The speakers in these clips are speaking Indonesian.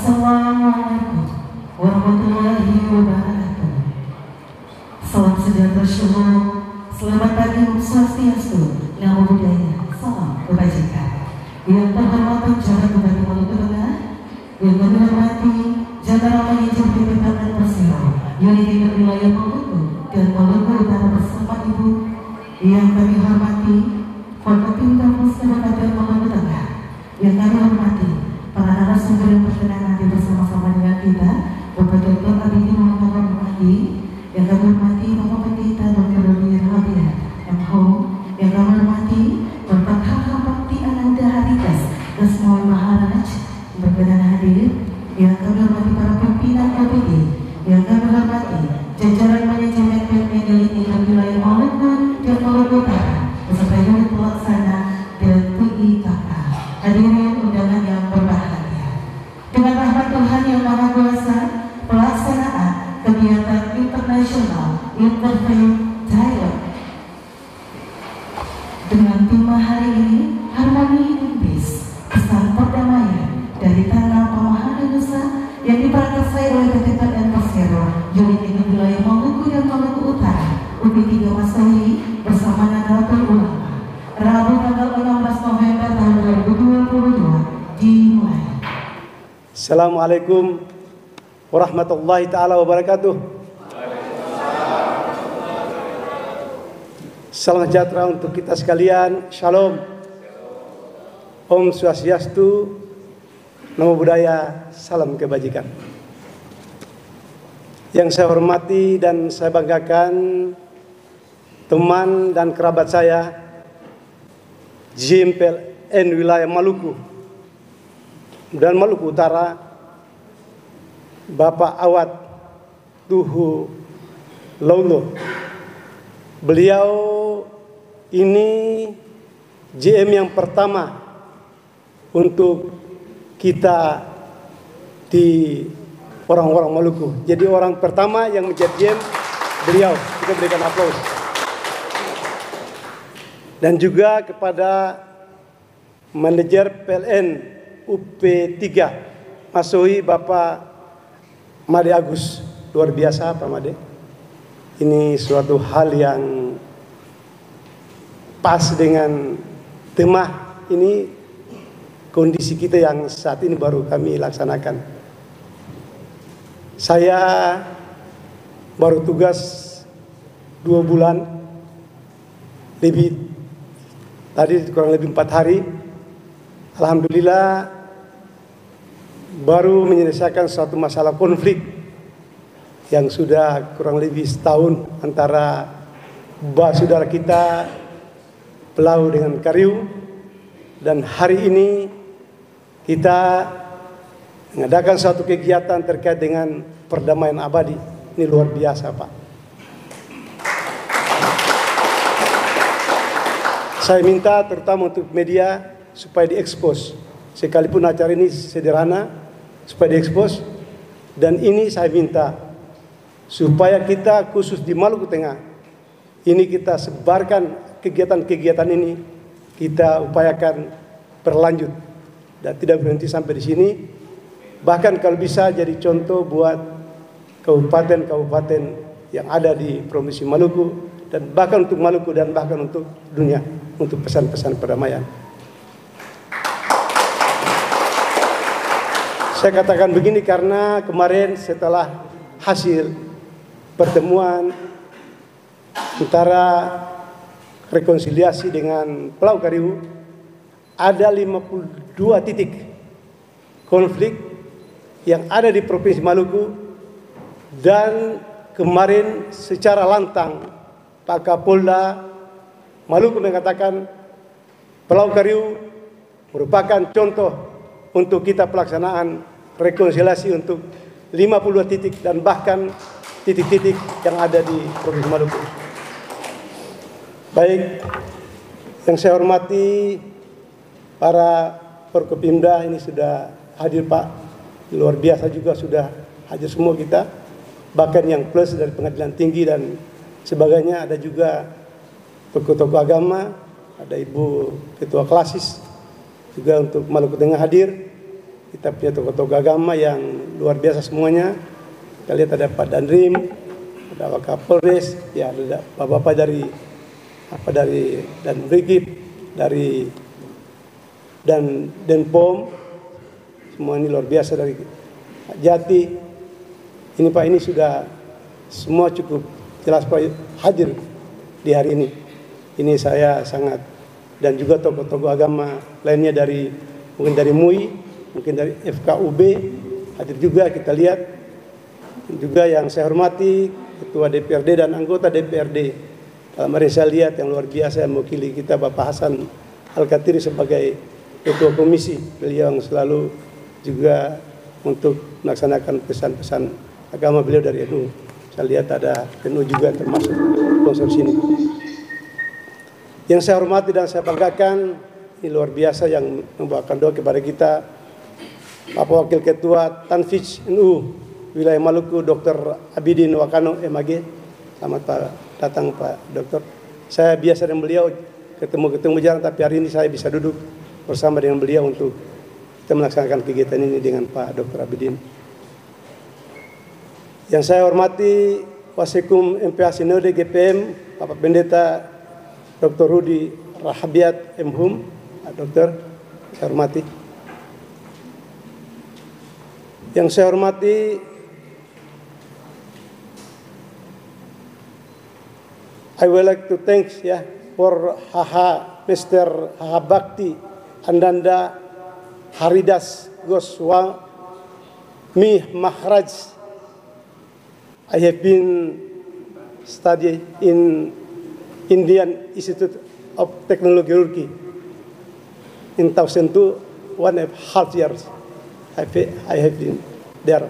Assalamualaikum warahmatullahi wabarakatuh. Salam sejahtera syukur, selamat pagi, Om Swastiastu, Namo Buddhaya, salam kebajikan. Yang terhormat Penjabat Bupati Maluku Tengah, yang kami hormati Jajaran Manajer BPKN Persero, unit wilayah Maluku dan Maluku Utara bersama Ibu. Yang kami hormati Forkopimda Pusat Kabupaten Maluku Tengah, yang kami hormati para narasumber yang berkenan hadir bersama-sama dengan kita, Bapak Dr. Abidi Muhammad Muhammadi, yang kami hormati Bapak Pendeta Dr. Robi Rabia MHO, yang kami hormati Bapak Kakak Bakti Ananda Haridas Dasmawi Maharaj berkenan hadir, yang kami hormati para pimpinan OPD, yang kami hormati jajaran manajemen Pemda wilayah Maluku dan Maluku Utara beserta unit pelaksana dan PIKK. Hadirin undangan yang berbahagia, dengan rahmat Tuhan yang Maha Kuasa, pelaksanaan kegiatan internasional Interfaith Dialogue dengan tema hari ini Harmoni in Peace, pesan perdamaian dari tanah Pemahaman Nusa yang diprakarsai oleh BPKN Persero, unit wilayah Maluku dan Maluku Utara, UP3 Masawi bersama Nahdlatul Ulama. Rabu tanggal 16 November tahun 2022 dimulai. Assalamualaikum warahmatullahi ta'ala wabarakatuh. Salam sejahtera untuk kita sekalian. Shalom. Om Swastiastu, Namo Buddhaya, salam kebajikan. Yang saya hormati dan saya banggakan teman dan kerabat saya JMPLN wilayah Maluku dan Maluku Utara, Bapak Awad Tuhu Laulo. Beliau ini JM yang pertama untuk kita di orang-orang Maluku. Jadi orang pertama yang menjadi JM beliau. Kita berikan aplaus. Dan juga kepada manajer PLN UP3 Masohi Bapak Made Agus. Luar biasa Pak Made. Ini suatu hal yang pas dengan tema ini, kondisi kita yang saat ini baru kami laksanakan. Saya baru tugas 2 bulan lebih, tadi kurang lebih 4 hari. Alhamdulillah baru menyelesaikan suatu masalah konflik yang sudah kurang lebih setahun antara saudara kita Pelau dengan Kariu. Dan hari ini kita mengadakan suatu kegiatan terkait dengan perdamaian abadi. Ini luar biasa Pak. Saya minta terutama untuk media supaya diekspos. Sekalipun acara ini sederhana, supaya diekspos. Dan ini saya minta supaya kita khusus di Maluku Tengah, ini kita sebarkan kegiatan-kegiatan ini, kita upayakan berlanjut dan tidak berhenti sampai di sini. Bahkan kalau bisa jadi contoh buat kabupaten-kabupaten yang ada di Provinsi Maluku, dan bahkan untuk Maluku dan bahkan untuk dunia, untuk pesan-pesan perdamaian. Saya katakan begini karena kemarin setelah hasil pertemuan antara rekonsiliasi dengan Pulau Kariu, ada 52 titik konflik yang ada di Provinsi Maluku. Dan kemarin secara lantang Pak Kapolda Maluku mengatakan Pulau Kariu merupakan contoh untuk kita pelaksanaan rekonsiliasi untuk 52 titik dan bahkan titik-titik yang ada di Provinsi Maluku. Baik, yang saya hormati para Forkopimda ini sudah hadir Pak, luar biasa juga sudah hadir semua kita, bahkan yang plus dari pengadilan tinggi dan sebagainya. Ada juga tokoh-tokoh agama, ada Ibu Ketua Klasis juga untuk Maluku Tengah hadir. kita punya tokoh-tokoh agama yang luar biasa semuanya. Kita lihat ada Pak Danrim, ada Wakapolres, ya ada bapak-bapak dari dan Brigip, dari dan Denpom, semua ini luar biasa, dari Jati. Ini Pak, ini sudah semua cukup jelas Pak hadir di hari ini. Ini saya sangat, dan juga tokoh-tokoh agama lainnya dari mungkin dari MUI, mungkin dari FKUB hadir juga kita lihat. Juga yang saya hormati Ketua DPRD dan anggota DPRD. Dalam hari saya lihat yang luar biasa yang mewakili kita Bapak Hasan Al-Katiri sebagai Ketua Komisi. Beliau yang selalu juga untuk melaksanakan pesan-pesan agama beliau dari NU. Saya lihat ada NU juga termasuk sponsor sini. Yang saya hormati dan saya banggakan, ini luar biasa yang membawakan doa kepada kita, Bapak Wakil Ketua Tanfij NU Wilayah Maluku, Dr. Abidin Wakano MAG. Selamat datang Pak Dokter. Saya biasa dengan beliau ketemu jarang, tapi hari ini saya bisa duduk bersama dengan beliau untuk kita melaksanakan kegiatan ini dengan Pak Dr. Abidin. Yang saya hormati Wasikum MPH Sinode GPM, Bapak Pendeta Dr. Rudi Rahabiat MHum, Pak Dokter, saya hormati. Yang saya hormati I would like to thank for Mr. Haha Bakti Andanda Haridas Goswami Maharaj. I have been studying in Indian Institute of Technology in 2002, 1.5 years. I have been there.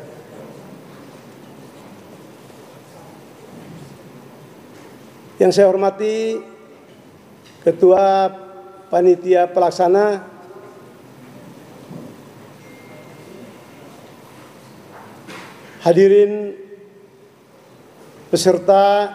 Yang saya hormati Ketua Panitia Pelaksana hadirin peserta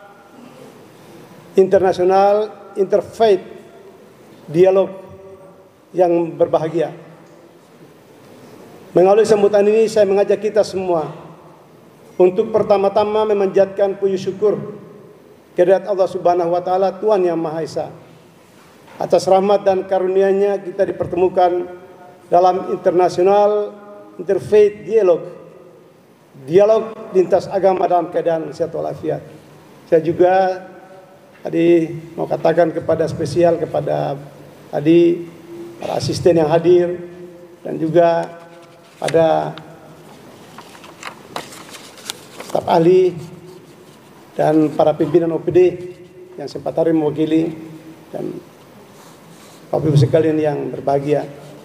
internasional interfaith dialog yang berbahagia. Melalui sambutan ini saya mengajak kita semua untuk pertama-tama memanjatkan puji syukur kehadirat Allah Subhanahu wa taala, Tuhan yang Maha Esa. Atas rahmat dan karunia-Nya kita dipertemukan dalam internasional interfaith dialog lintas agama dalam keadaan sehat walafiat. Saya juga tadi mau katakan spesial kepada tadi para asisten yang hadir dan juga pada staf ahli dan para pimpinan OPD yang sempat hari mewakili, dan Bapak Ibu sekalian yang berbahagia.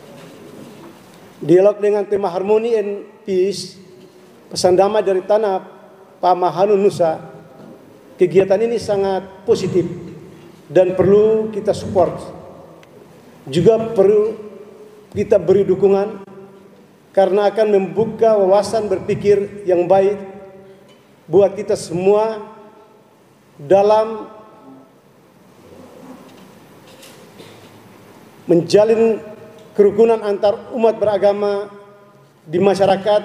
Dialog dengan tema Harmony and Peace, pesan damai dari tanah Pamahanu Nusa. Kegiatan ini sangat positif dan perlu kita support. Juga perlu kita beri dukungan karena akan membuka wawasan berpikir yang baik buat kita semua dalam menjalin kerukunan antar umat beragama di masyarakat.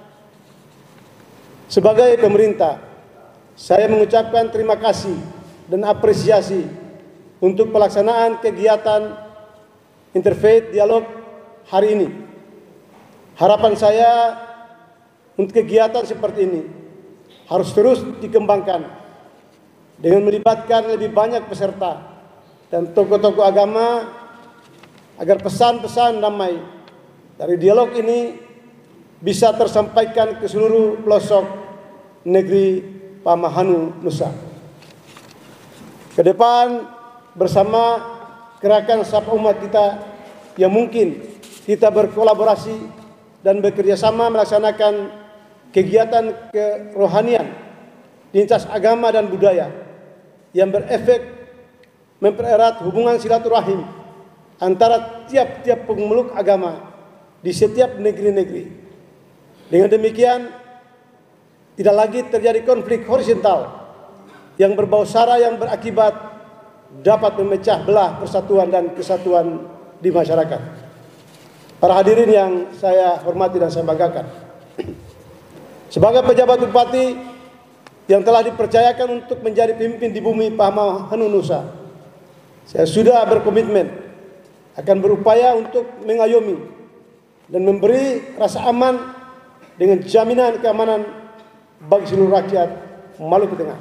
Sebagai pemerintah, saya mengucapkan terima kasih dan apresiasi untuk pelaksanaan kegiatan interfaith dialog hari ini. Harapan saya untuk kegiatan seperti ini harus terus dikembangkan dengan melibatkan lebih banyak peserta dan tokoh-tokoh agama agar pesan-pesan damai dari dialog ini bisa tersampaikan ke seluruh pelosok negeri Pamahanu Nusa. Ke depan bersama gerakan Sapa Umat kita yang mungkin kita berkolaborasi dan bekerja sama melaksanakan kegiatan kerohanian lintas agama dan budaya yang berefek mempererat hubungan silaturahim antara tiap-tiap pemeluk agama di setiap negeri-negeri. Dengan demikian, tidak lagi terjadi konflik horizontal yang berbau sara yang berakibat dapat memecah belah persatuan dan kesatuan di masyarakat. para hadirin yang saya hormati dan saya banggakan. Sebagai pejabat bupati yang telah dipercayakan untuk menjadi pemimpin di bumi Pamahanu Nusa, saya sudah berkomitmen akan berupaya untuk mengayomi dan memberi rasa aman dengan jaminan keamanan bagi seluruh rakyat Maluku Tengah.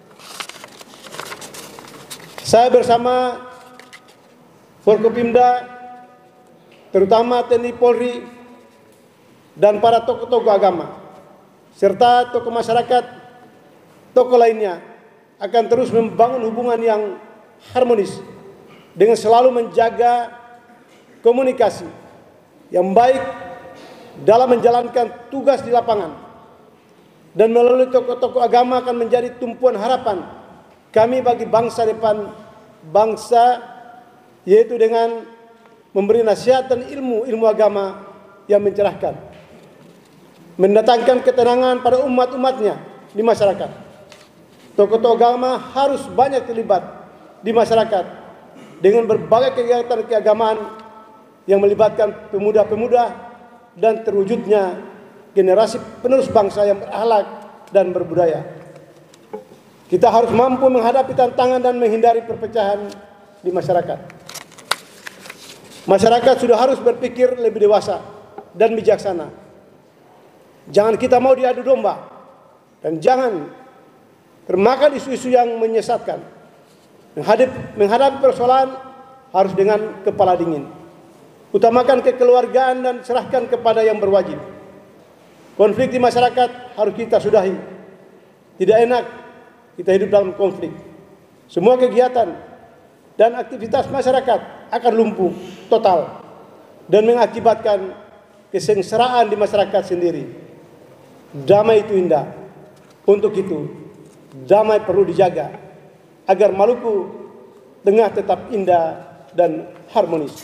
Saya bersama Forkopimda, terutama TNI Polri dan para tokoh-tokoh agama, serta tokoh masyarakat, tokoh lainnya akan terus membangun hubungan yang harmonis dengan selalu menjaga komunikasi yang baik dalam menjalankan tugas di lapangan, dan melalui tokoh-tokoh agama akan menjadi tumpuan harapan kami bagi bangsa depan bangsa, yaitu dengan memberi nasihat dan ilmu agama yang mencerahkan, mendatangkan ketenangan pada umat-umatnya di masyarakat. Tokoh-tokoh agama harus banyak terlibat di masyarakat dengan berbagai kegiatan keagamaan yang melibatkan pemuda-pemuda dan terwujudnya generasi penerus bangsa yang berakhlak dan berbudaya. Kita harus mampu menghadapi tantangan dan menghindari perpecahan di masyarakat. Masyarakat sudah harus berpikir lebih dewasa dan bijaksana. Jangan kita mau diadu domba, dan jangan termakan isu-isu yang menyesatkan. Menghadapi persoalan harus dengan kepala dingin. Utamakan kekeluargaan dan serahkan kepada yang berwajib. Konflik di masyarakat harus kita sudahi. Tidak enak kita hidup dalam konflik. Semua kegiatan dan aktivitas masyarakat akan lumpuh total dan mengakibatkan kesengsaraan di masyarakat sendiri. Damai itu indah. Untuk itu, damai perlu dijaga agar Maluku Tengah tetap indah dan harmonis.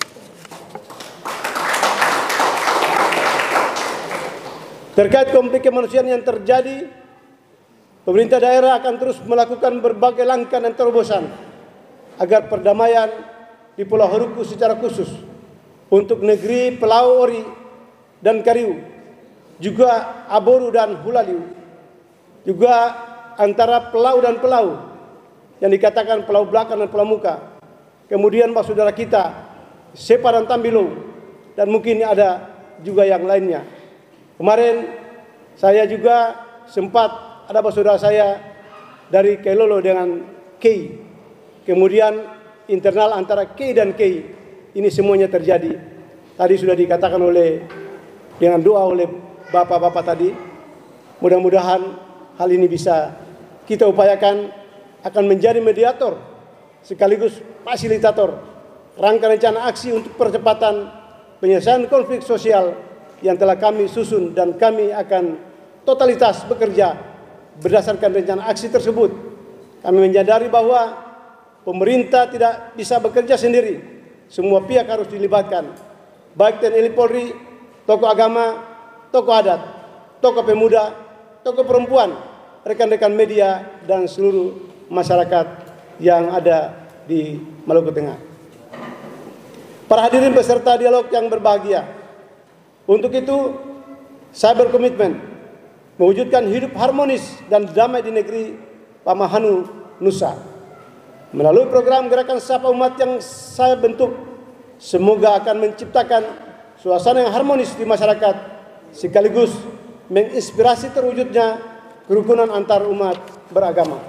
Terkait konflik kemanusiaan yang terjadi, pemerintah daerah akan terus melakukan berbagai langkah dan terobosan agar perdamaian di Pulau Haruku secara khusus untuk negeri Pelau Ori dan Kariu, juga Aboru dan Hulaliu, juga antara Pelau dan Pelau yang dikatakan Pelau Belakang dan Pelau Muka, kemudian saudara kita Sepa dan Tambilo, dan mungkin ada juga yang lainnya. Kemarin saya juga sempat ada saudara saya dari Kailolo dengan Kei. Kemudian internal antara Kei dan Kei, ini semuanya terjadi. Tadi sudah dikatakan dengan doa oleh bapak-bapak tadi. Mudah-mudahan hal ini bisa kita upayakan akan menjadi mediator sekaligus fasilitator rangka rencana aksi untuk percepatan penyelesaian konflik sosial yang telah kami susun, dan kami akan totalitas bekerja berdasarkan rencana aksi tersebut. Kami menyadari bahwa pemerintah tidak bisa bekerja sendiri. Semua pihak harus dilibatkan, baik TNI Polri, tokoh agama, tokoh adat, tokoh pemuda, tokoh perempuan, rekan-rekan media, dan seluruh masyarakat yang ada di Maluku Tengah. Para hadirin peserta dialog yang berbahagia, untuk itu saya berkomitmen mewujudkan hidup harmonis dan damai di negeri Pamahanu Nusa. Melalui program Gerakan Sapa Umat yang saya bentuk, semoga akan menciptakan suasana yang harmonis di masyarakat, sekaligus menginspirasi terwujudnya kerukunan antar umat beragama.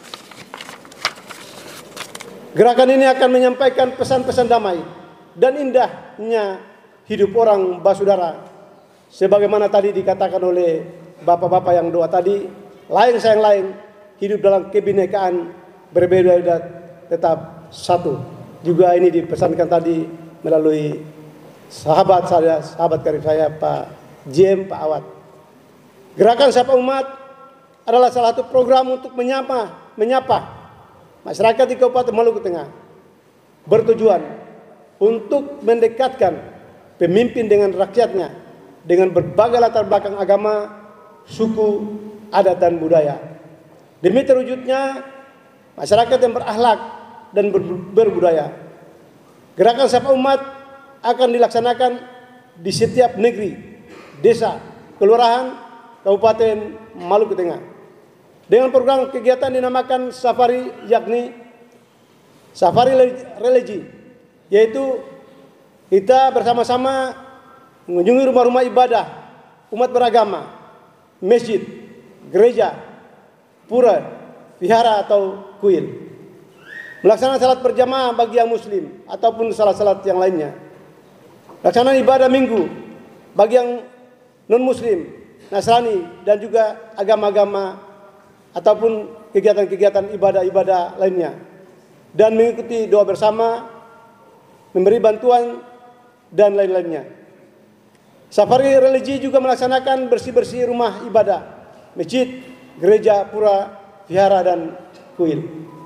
Gerakan ini akan menyampaikan pesan-pesan damai dan indahnya hidup orang basudara, sebagaimana tadi dikatakan oleh bapak-bapak yang doa tadi, lain sayang lain, hidup dalam kebinekaan, berbeda tetap satu. Juga ini dipesankan tadi melalui sahabat karib saya Pak JM, Pak Awad. Gerakan Sapa Umat adalah salah satu program untuk menyapa masyarakat di Kabupaten Maluku Tengah, bertujuan untuk mendekatkan pemimpin dengan rakyatnya dengan berbagai latar belakang agama, suku, adat, dan budaya. Demi terwujudnya masyarakat yang berakhlak dan berbudaya. Gerakan Sapa Umat akan dilaksanakan di setiap negeri, desa, kelurahan, Kabupaten Maluku Tengah. Dengan program kegiatan dinamakan Safari, yakni Safari Religi, yaitu kita bersama-sama mengunjungi rumah-rumah ibadah umat beragama, masjid, gereja, pura, vihara atau kuil. Melaksanakan salat berjamaah bagi yang muslim ataupun salat-salat yang lainnya. Pelaksanaan ibadah minggu bagi yang non-muslim, Nasrani, dan juga agama-agama ataupun kegiatan-kegiatan ibadah-ibadah lainnya. Dan mengikuti doa bersama, memberi bantuan, dan lain-lainnya. Safari religi juga melaksanakan bersih-bersih rumah ibadah, masjid, gereja, pura, vihara, dan kuil.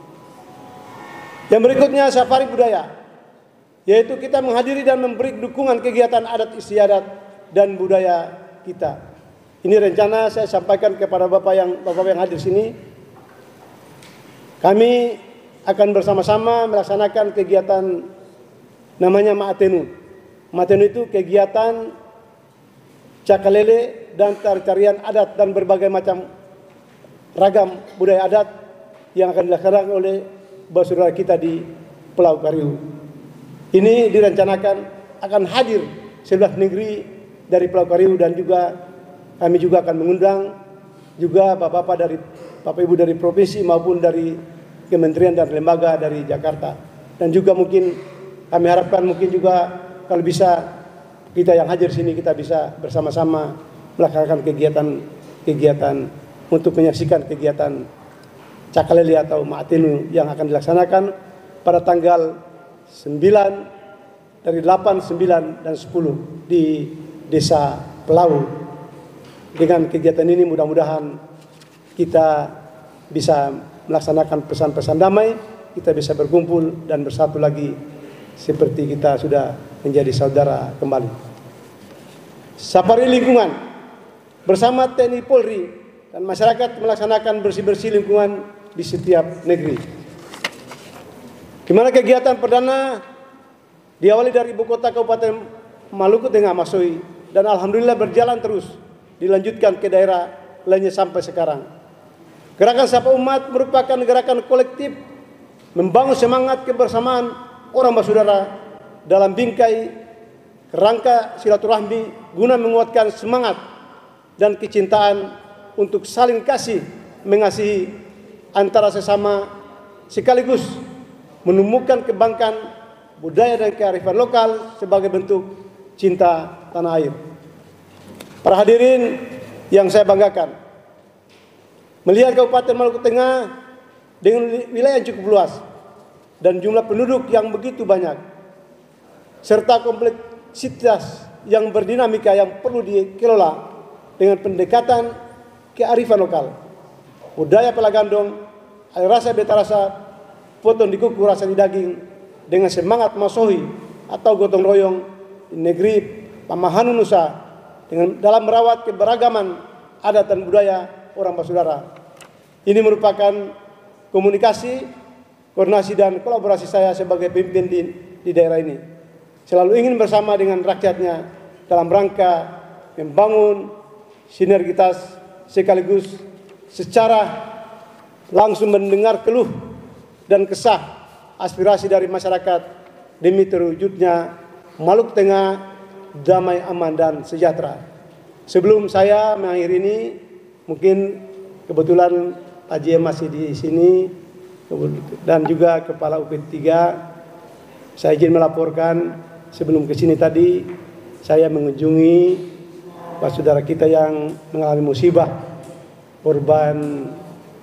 Yang berikutnya safari budaya, yaitu kita menghadiri dan memberi dukungan kegiatan adat istiadat dan budaya kita. Ini rencana saya sampaikan kepada Bapak yang hadir sini. Kami akan bersama-sama melaksanakan kegiatan namanya Ma'atenu. Ma'atenu itu kegiatan cakalele dan tarian adat dan berbagai macam ragam budaya adat yang akan dilaksanakan oleh saudara kita di Pulau Kariu. Ini direncanakan akan hadir 11 negeri dari Pulau Kariu, dan juga kami juga akan mengundang juga Bapak Ibu dari provinsi maupun dari kementerian dan lembaga dari Jakarta. Dan juga mungkin kami harapkan mungkin juga kalau bisa kita yang hadir sini kita bisa bersama-sama melaksanakan kegiatan untuk menyaksikan kegiatan Cakalele atau Ma'atenu yang akan dilaksanakan pada tanggal 9, dari 8, 9, dan 10 di Desa Pelau. Dengan kegiatan ini mudah-mudahan kita bisa melaksanakan pesan-pesan damai, kita bisa berkumpul dan bersatu lagi seperti kita sudah menjadi saudara kembali. Safari lingkungan bersama TNI Polri dan masyarakat melaksanakan bersih-bersih lingkungan di setiap negeri. Di mana kegiatan perdana diawali dari ibu kota Kabupaten Maluku Tengah, Masoi, dan alhamdulillah berjalan terus, dilanjutkan ke daerah lainnya sampai sekarang. Gerakan Sapa Umat merupakan gerakan kolektif membangun semangat kebersamaan orang bersaudara dalam bingkai kerangka silaturahmi guna menguatkan semangat dan kecintaan untuk saling kasih mengasihi antara sesama, sekaligus menumbuhkan kebanggaan budaya dan kearifan lokal sebagai bentuk cinta tanah air. Para hadirin yang saya banggakan, melihat Kabupaten Maluku Tengah dengan wilayah yang cukup luas dan jumlah penduduk yang begitu banyak, serta kompleksitas yang berdinamika yang perlu dikelola dengan pendekatan kearifan lokal, budaya pelagandong, air rasa beta rasa, potong di kuku rasa di daging, dengan semangat masohi atau gotong royong di negeri Pamahanu Nusa, dengan dalam merawat keberagaman adat dan budaya orang bersaudara. Ini merupakan komunikasi, koordinasi dan kolaborasi saya sebagai pemimpin di daerah ini. Selalu ingin bersama dengan rakyatnya dalam rangka membangun sinergitas sekaligus secara langsung mendengar keluh dan kesah aspirasi dari masyarakat demi terwujudnya Maluku Tengah damai, aman, dan sejahtera. Sebelum saya mengakhiri ini, mungkin kebetulan Pak JM masih di sini dan juga Kepala UP3, saya izin melaporkan sebelum ke sini tadi saya mengunjungi saudara kita yang mengalami musibah, korban.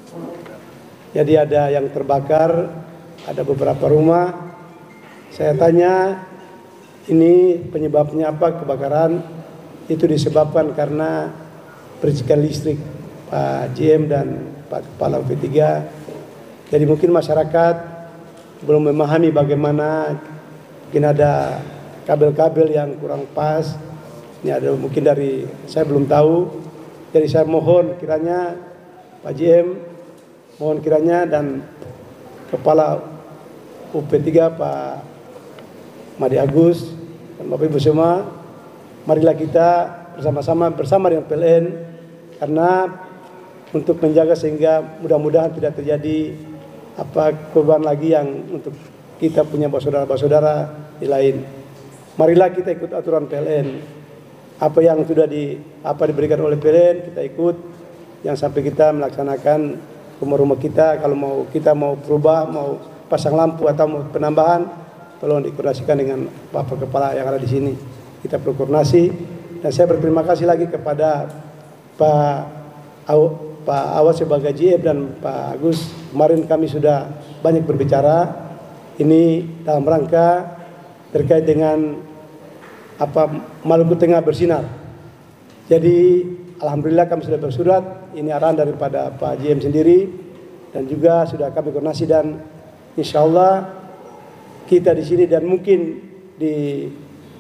Jadi ada yang terbakar, ada beberapa rumah. Saya tanya, ini penyebabnya apa kebakaran? Itu disebabkan karena percikan listrik Pak JM dan Pak Kepala UP3. Jadi mungkin masyarakat belum memahami bagaimana, mungkin ada kabel-kabel yang kurang pas. Ini ada mungkin dari, saya belum tahu. Jadi saya mohon kiranya Pak JM, mohon kiranya dan Kepala UP3 Pak Madi Agus dan Bapak Ibu semua marilah kita bersama dengan PLN, karena untuk menjaga sehingga mudah-mudahan tidak terjadi korban lagi yang untuk kita punya saudara-saudara di lain. Marilah kita ikut aturan PLN. Apa yang sudah diberikan oleh PLN kita ikut. Yang sampai kita melaksanakan rumah-rumah kita, kalau kita mau berubah, mau pasang lampu atau mau penambahan, tolong dikoordinasikan dengan Bapak Kepala yang ada di sini. Kita perlu koordinasi. Dan saya berterima kasih lagi kepada Pak Awas sebagai GM dan Pak Agus. Kemarin kami sudah banyak berbicara. Ini dalam rangka terkait dengan Maluku Tengah bersinar. Jadi alhamdulillah kami sudah bersurat. Ini arahan daripada Pak GM sendiri dan juga sudah kami koordinasi, dan insya Allah kita di sini dan mungkin di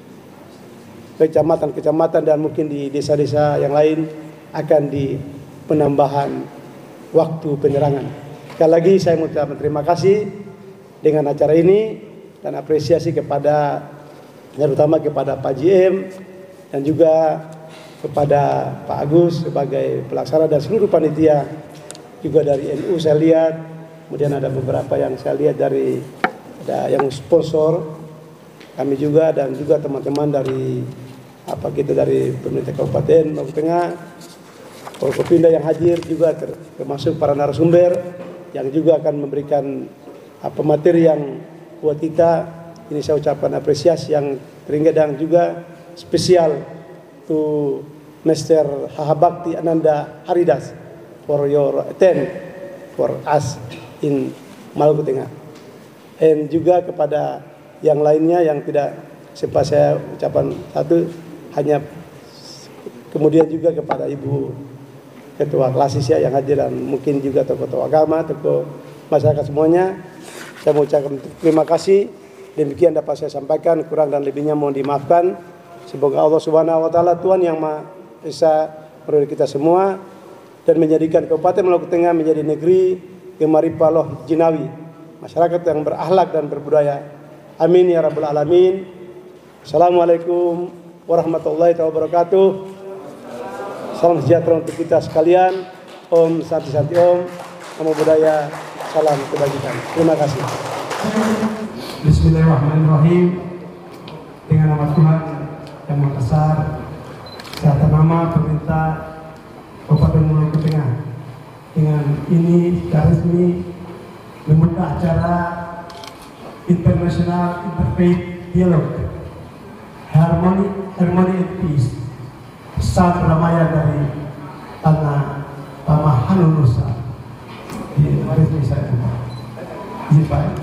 kecamatan dan mungkin di desa-desa yang lain akan di penambahan waktu penyerangan. Sekali lagi saya mau berterima kasih dengan acara ini dan apresiasi kepada terutama kepada Pak GM dan juga kepada Pak Agus sebagai pelaksana dan seluruh panitia, juga dari NU saya lihat, kemudian ada beberapa yang saya lihat ada yang sponsor kami juga, dan juga teman-teman dari dari pemerintah Kabupaten Maluku Tengah, Forkopimda yang hadir juga termasuk para narasumber yang juga akan memberikan materi yang buat kita. Ini saya ucapkan apresiasi yang teringgi dan juga spesial to Mr. Hahabakti Ananda Haridas for your attend for us in Maluku Tengah. Dan juga kepada yang lainnya yang tidak sempat saya ucapkan satu, hanya kemudian juga kepada Ibu Ketua Klasis yang hadir, dan mungkin juga tokoh-tokoh agama, tokoh masyarakat semuanya. Saya mau ucapkan terima kasih. Demikian dapat saya sampaikan, kurang dan lebihnya mohon dimaafkan. Semoga Allah Subhanahu wa taala, Tuhan yang Maha Esa, meridai kita semua dan menjadikan Kabupaten Maluku Tengah menjadi negeri Gemaripaloh Jinawi, masyarakat yang berakhlak dan berbudaya. Amin ya rabbal alamin. Assalamualaikum warahmatullahi wabarakatuh. Salam sejahtera untuk kita sekalian. Om Santi Santi Om. Namo Buddhaya. Salam kebajikan. Terima kasih. Bismillahirrahmanirrahim. Dengan nama Tuhan yang Maha Besar, serta nama pemerintah Kabupaten Maluku Tengah, dengan ini secara resmi membuka acara International Interfaith Dialogue Harmony and Peace, pesan perdamaian dari tanah Hanun Nusa. Di resmi saya izin Pak.